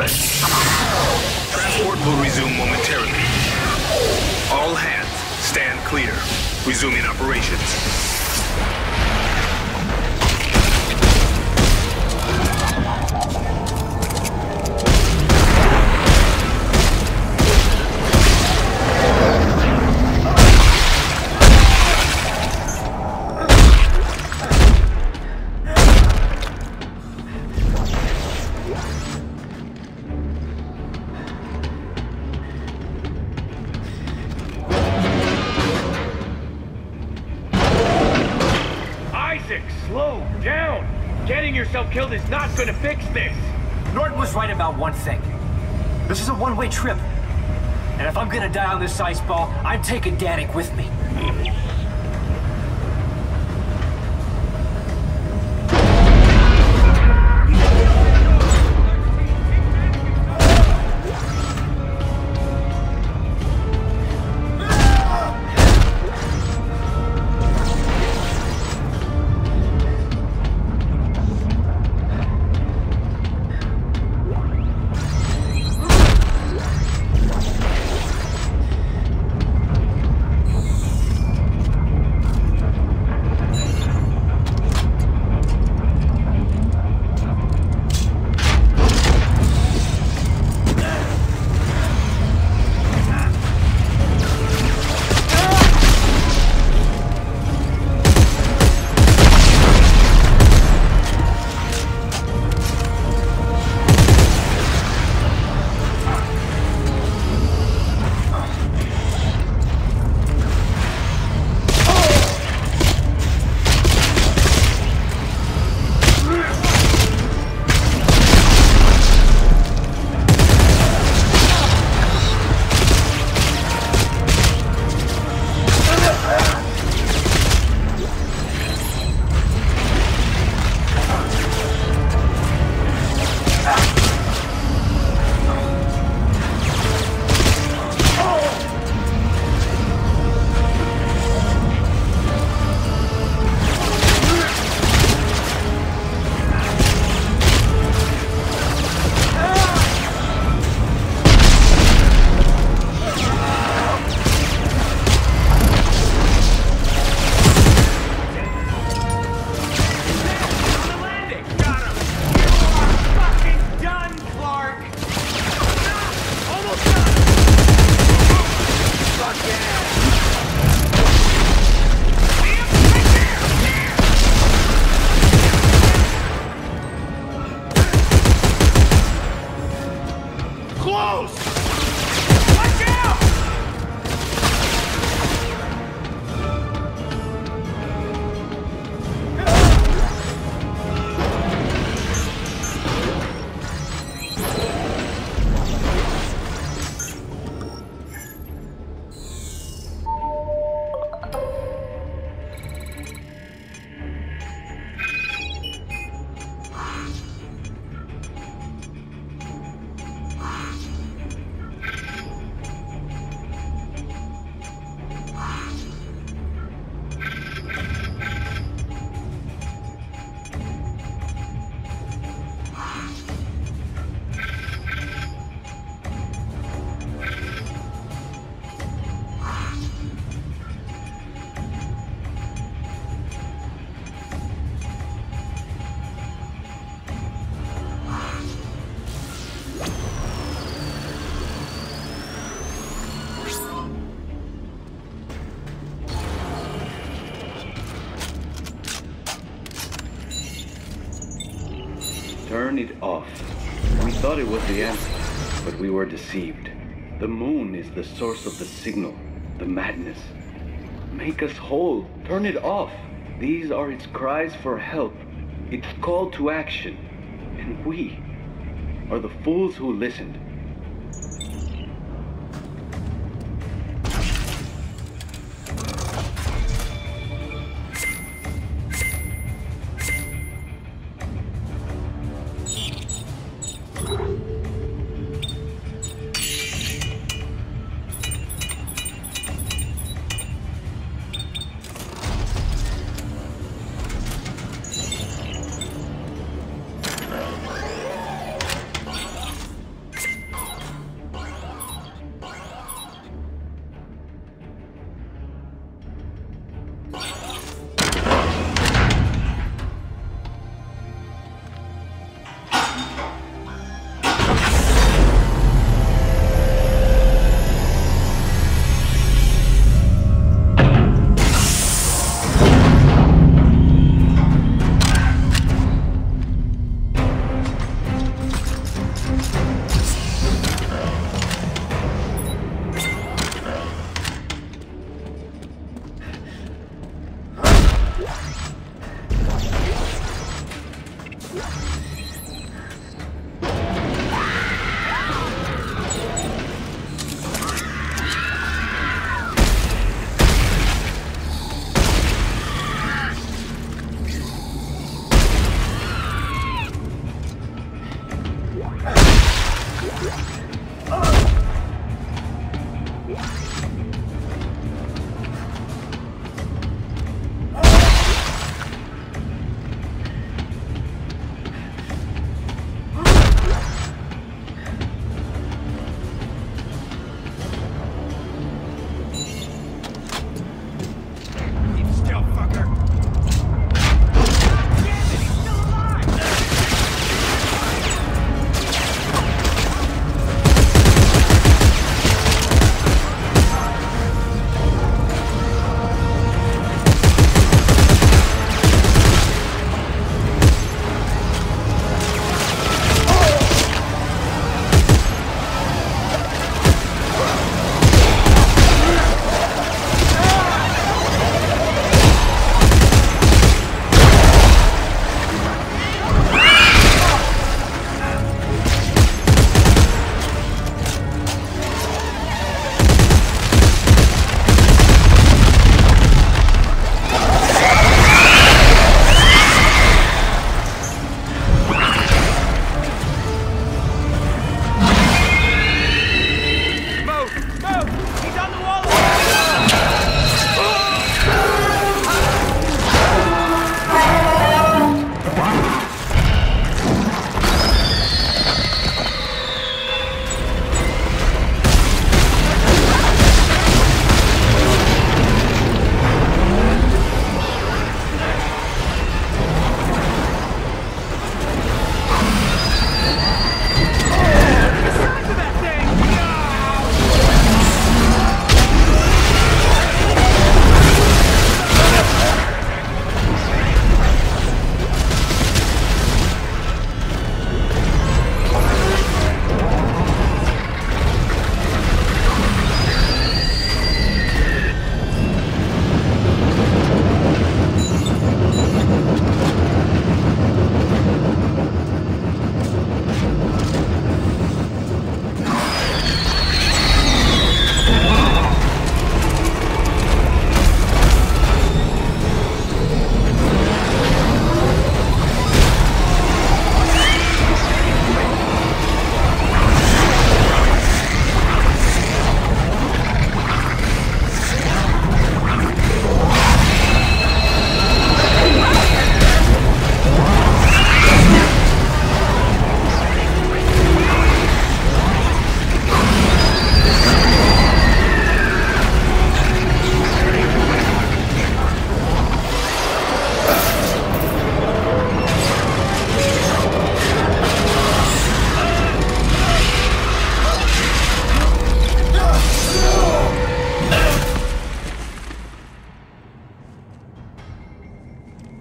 Understood. Transport will resume momentarily. All hands, stand clear. Resuming operations. Slow down! Getting yourself killed is not gonna fix this! Norton was right about one thing. This is a one-way trip. And if I'm gonna die on this ice ball, I'm taking Danik with me. Turn it off. We thought it was the answer, but we were deceived. The moon is the source of the signal, the madness. Make us whole. Turn it off. These are its cries for help, its call to action. And we are the fools who listened.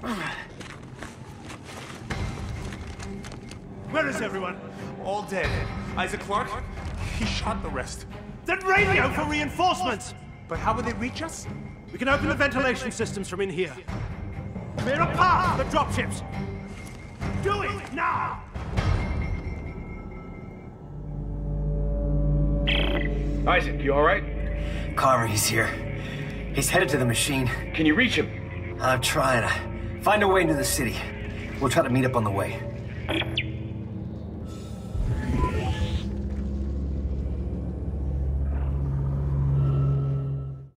Where is everyone? All dead. Isaac Clarke? He shot the rest. Then radio for reinforcements! But how will they reach us? We can open the ventilation systems from in here. Clear a path for the dropships! Do it now! Isaac, you alright? Carver, he's here. He's headed to the machine. Can you reach him? I'm trying to find a way into the city. We'll try to meet up on the way.